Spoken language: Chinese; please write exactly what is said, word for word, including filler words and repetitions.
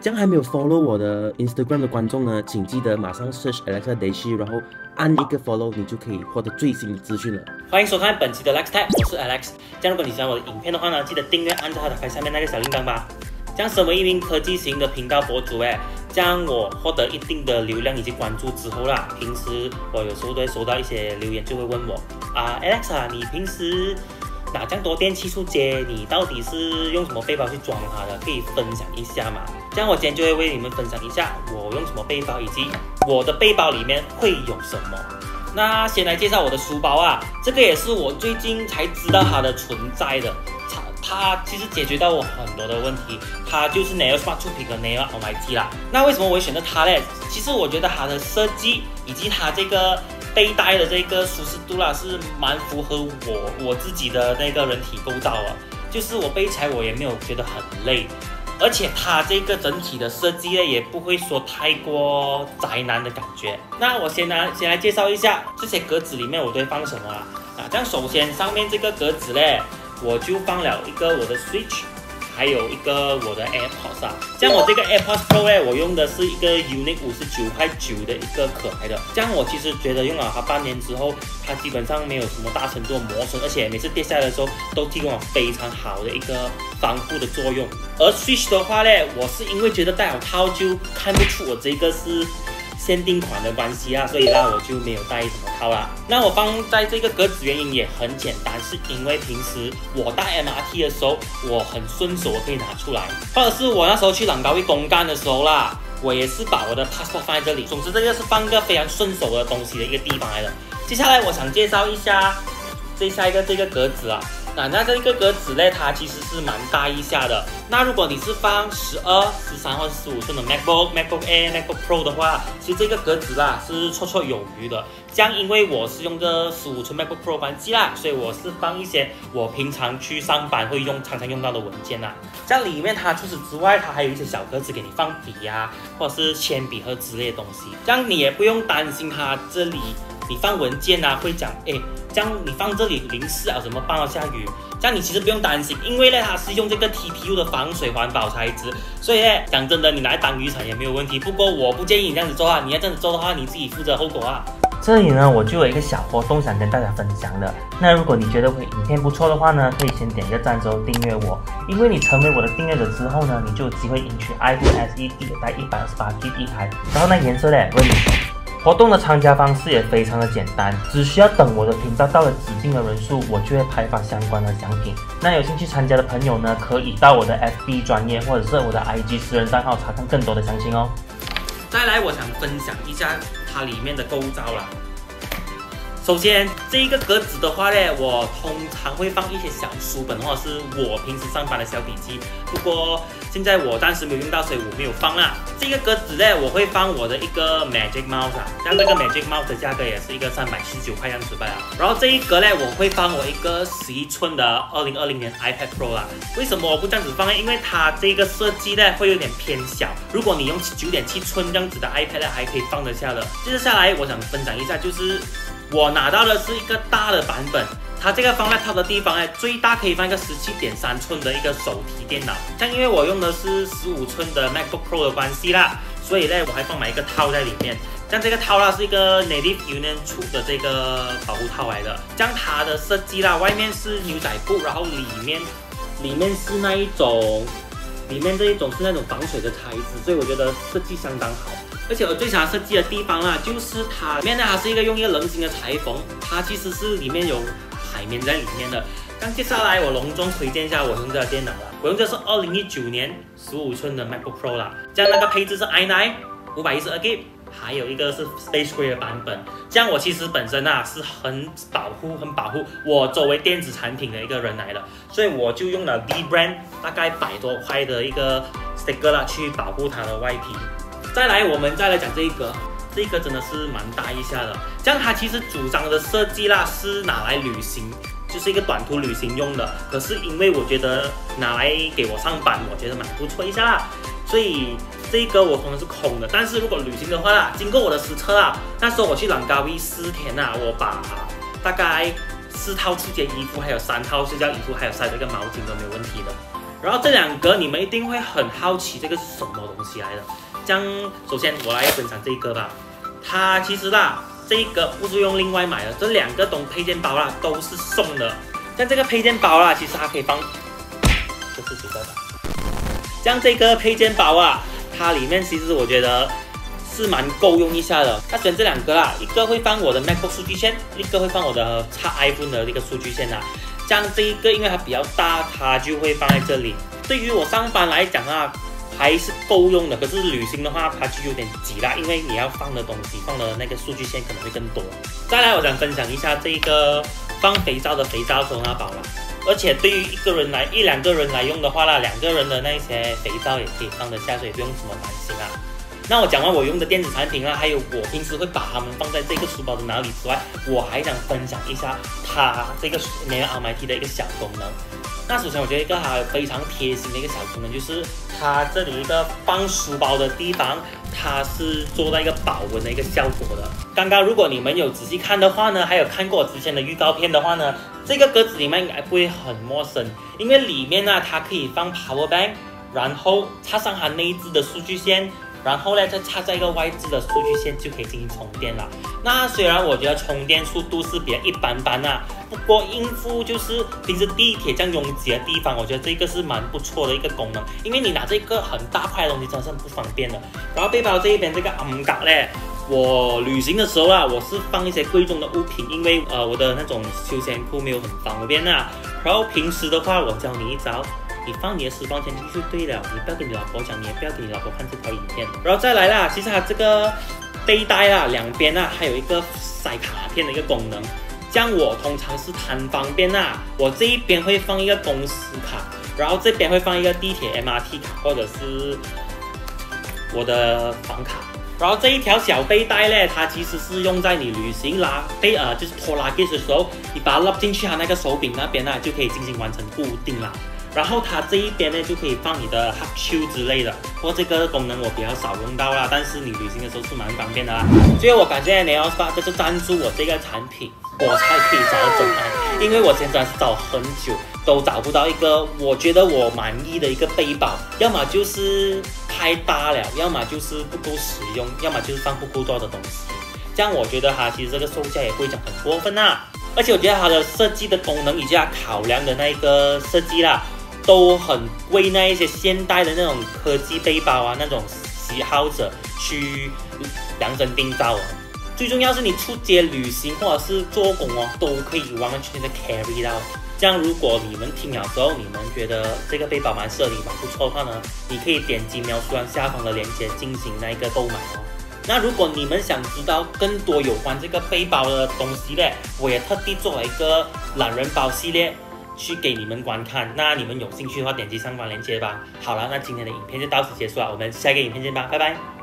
这样还没有 follow 我的 Instagram 的观众呢，请记得马上 search Alexa Daisy， 然后按一个 follow， 你就可以获得最新的资讯了。 欢迎收看本期的 Alex Tech， 我是 Alex。这样如果你喜欢我的影片的话呢，记得订阅，按照它打开下面那个小铃铛吧。这样身为一名科技型的频道博主，哎，这样我获得一定的流量以及关注之后啦，平时我有时候都会收到一些留言，就会问我啊 ，Alex 啊，你平时拿这样多电器出街，你到底是用什么背包去装它的？可以分享一下吗？这样我今天就会为你们分享一下我用什么背包，以及我的背包里面会有什么。那先来介绍我的书包啊，这个也是我最近才知道它的存在的。它它其实解决到我很多的问题，它就是 Nail Smart 出品的 Nail Almighty 啦。那为什么我会选择它呢？其实我觉得它的设计以及它这个背带的这个舒适度啦，是蛮符合我我自己的那个人体构造啊。就是我背起来我也没有觉得很累。而且它这个整体的设计呢，也不会说太过宅男的感觉。那我先来先来介绍一下这些格子里面我都会放什么啦。啊，这样首先上面这个格子嘞，我就放了一个我的 Switch， 还有一个我的 AirPods 啊。这样我这个 AirPods Pro 嘞，我用的是一个 Unique 五十九块九的一个壳来的。这样我其实觉得用了它半年之后，它基本上没有什么大程度的磨损，而且每次跌下来的时候都提供了非常好的一个防护的作用。而 Switch 的话呢，我是因为觉得戴好套就看不出我这个是限定款的关系啊，所以啦我就没有戴什么套啦。那我放在这个格子原因也很简单，是因为平时我搭 M R T 的时候，我很顺手我可以拿出来，或者是我那时候去朗高威公干的时候啦，我也是把我的 passport 放在这里。总之这个是放个非常顺手的东西的一个地方来的。接下来我想介绍一下这下一个这个格子啊。那那这个格子呢，它其实是蛮大一下的。那如果你是放十二、十三或十五寸的 MacBook、MacBook Air、MacBook Pro 的话，其实这个格子啦是绰绰有余的。这样因为我是用这十五寸 MacBook Pro 关机啦，所以我是放一些我平常去上班会用、常常用到的文件啦。这样里面它除此之外，它还有一些小格子给你放笔啊，或者是铅笔和之类的东西。这样你也不用担心它这里你放文件啊会讲哎。这样你放这里淋湿啊怎么办？下雨，这样你其实不用担心，因为呢它是用这个 T P U 的防水环保材质，所以呢讲真的，你拿来当雨伞也没有问题。不过我不建议你这样子做啊，你要这样子做的话，你自己负责后果啊。 这里呢，我就有一个小活动想跟大家分享的。那如果你觉得我影片不错的话呢，可以先点个赞之后订阅我，因为你成为我的订阅者之后呢，你就有机会赢取 iPhone S E 第二代一百二十八 G 一台，然后那颜色嘞，问你。活动的参加方式也非常的简单，只需要等我的频道到了指定的人数，我就会派发相关的奖品。那有兴趣参加的朋友呢，可以到我的 F B 专页或者是我的 I G 私人账号查看更多的详情哦。 再来，我想分享一下它里面的构造啦。首先，这一个格子的话呢，我通常会放一些小书本，或者是我平时上班的小笔记。不过现在我暂时没有用到，所以我没有放啦。这个格子呢，我会放我的一个 Magic Mouse 啊，像这个 Magic Mouse 的价格也是一个三百七十九块样子吧。然后这一格呢，我会放我一个十一寸的二零二零年 iPad Pro 啦。为什么我不这样子放呢？因为它这个设计呢会有点偏小。如果你用九点七寸这样子的 iPad 呢，还可以放得下的。接着下来，我想分享一下，就是我拿到的是一个大的版本，它这个放laptop的地方呢，最大可以放一个十七点三寸的一个手提电脑。像因为我用的是十五寸的 MacBook Pro 的关系啦，所以呢我还放买一个套在里面。像这个套啦是一个 Native Union 出的这个保护套来的。像它的设计啦，外面是牛仔布，然后里面里面是那一种，里面这一种是那种防水的材质，所以我觉得设计相当好。而且我最想设计的地方啦，就是它里面呢，它是一个用一个人形的裁缝，它其实是里面有海绵在里面的。那接下来我隆重推荐一下我用这个电脑啦，我用的是二零一九年十五寸的 MacBook Pro 啦，这样那个配置是 i 九 五百一十二 G， 还有一个是 Space Gray 的版本。这样我其实本身啊是很保护、很保护我作为电子产品的一个人来的，所以我就用了 V Brand 大概百多块的一个 sticker 啦，去保护它的外皮。再来，我们再来讲这一个，这一个真的是蛮大一下的。这样它其实主张的设计啦是拿来旅行，就是一个短途旅行用的。可是因为我觉得拿来给我上班，我觉得蛮不错一下啦，所以这一个我通常是空的。但是如果旅行的话啦，经过我的实测啊，那时候我去朗高威四天啊，我把大概四套出街衣服，还有三套睡觉衣服，还有塞了一个毛巾都没有问题的。 然后这两个你们一定会很好奇这个是什么东西来的。这样，首先我来分享这一个吧。它其实啦，这一个不是用另外买的，这两个东配件包啦都是送的。像这个配件包啦，其实它可以放，这是几个吧？像这个配件包啊，它里面其实我觉得是蛮够用一下的。它选这两个啦，一个会放我的 MacBook 数据线，一个会放我的插 iPhone 的一个数据线啦。像这一个，因为它比较大，它就会放在这里。对于我上班来讲啊，还是够用的。可是旅行的话，它就有点挤啦，因为你要放的东西，放的那个数据线可能会更多。再来，我想分享一下这个放肥皂的肥皂收纳包啦。而且对于一个人来，一两个人来用的话啦，两个人的那些肥皂也可以放得下，所以不用什么担心啊。那我讲完我用的电子产品啊，还有我平时会把它们放在这个书包的哪里之外，我还想分享一下它这个 Neo Almighty 的一个小功能。那首先我觉得一个它非常贴心的一个小功能，就是它这里一个放书包的地方，它是做到一个保温的一个效果的。刚刚如果你们有仔细看的话呢，还有看过我之前的预告片的话呢，这个格子里面应该不会很陌生，因为里面呢它可以放 power bank， 然后插上它内置的数据线。然后呢，再插在一个外置的数据线就可以进行充电了。那虽然我觉得充电速度是比较一般般啦、啊，不过应付就是平时地铁这样拥挤的地方，我觉得这个是蛮不错的一个功能。因为你拿这个很大块的东西真的是很不方便的。然后背包这一边这个暗格嘞，我旅行的时候啊，我是放一些贵重的物品，因为呃我的那种休闲裤没有很方便啊。然后平时的话，我教你一招。你放你的私房钱进去就对了，你不要跟你老婆讲，你也不要给你老婆看这条影片。然后再来啦，其实它这个背带啦，两边啦还有一个塞卡片的一个功能。像我通常是贪方便啦，我这一边会放一个公司卡，然后这边会放一个地铁 M R T 卡或者是我的房卡。然后这一条小背带呢，它其实是用在你旅行拉背呃就是拖拉 case 的时候，你把它拉进去它那个手柄那边呢，就可以进行完成固定啦。然后它这一边呢就可以放你的 hard shoe 之类的，不过这个功能我比较少用到啦，但是你旅行的时候是蛮方便的啦。最后我感谢 Neo Spa 就是赞助我这个产品，我才可以找到真爱，因为我现在是找很久都找不到一个我觉得我满意的一个背包，要么就是太大了，要么就是不够实用，要么就是放不够多的东西。这样我觉得它其实这个售价也不会讲很过分啦，而且我觉得它的设计的功能以及它考量的那个设计啦。都很为那一些现代的那种科技背包啊，那种喜好者去量身定造啊。最重要是你出街旅行或者是做工哦，都可以完完全全的 carry 到。这样如果你们听了之后，你们觉得这个背包蛮适合你、蛮不错的话呢，你可以点击描述栏下方的链接进行那一个购买哦。那如果你们想知道更多有关这个背包的东西呢，我也特地做了一个懒人包系列。去给你们观看，那你们有兴趣的话，点击上方链接吧。好了，那今天的影片就到此结束了，我们下一个影片见吧，拜拜。